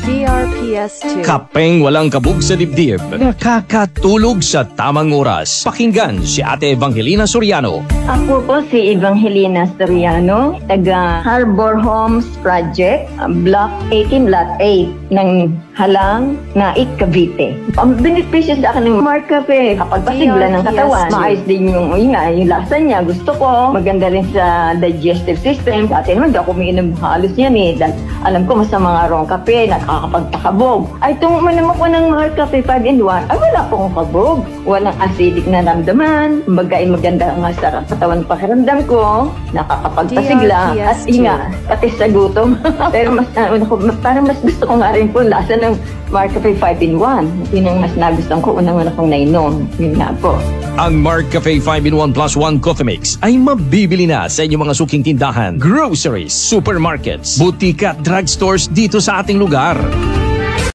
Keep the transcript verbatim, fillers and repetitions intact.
C R P S two. Kapeng walang kabog sa dibdib, nakakatulog sa tamang oras. Pakinggan si Ate Evangelina Soriano. Ako po si Evangelina Soriano, taga Harbor Homes Project, Block eighteen, Lot eight ng Halang, Naik, Cavite. Ang benepisyo sa akin ng Mark Cafe, kapag pasigla ng katawan, maayos din yung, yun nga, yung lasa niya. Gusto ko, maganda rin sa digestive system. Dati naman, di ako umiinom halos yan eh. Dahil alam ko, mas sa mga wrong kape, nakakapagtakabog. Ay, itong umanom ako ng Mark Cafe five in one, ay wala pong kabog. Walang acidic na ramdaman. Bagay maganda nga sa katawan pakiramdam ko. Nakakapagpasigla. At yun nga, pati sa gutom. Pero mas, uh, parang mas gusto ko nga rin po lasa ng Mark Cafe five in one. Yun ang mas nagustuhan ko unang-una kong nainom. Yun nga po. Ang Mark Cafe five in one plus one Coffee Mix ay mabibili na sa inyong mga suking tindahan, groceries, supermarkets, butika at drugstores dito sa ating lugar.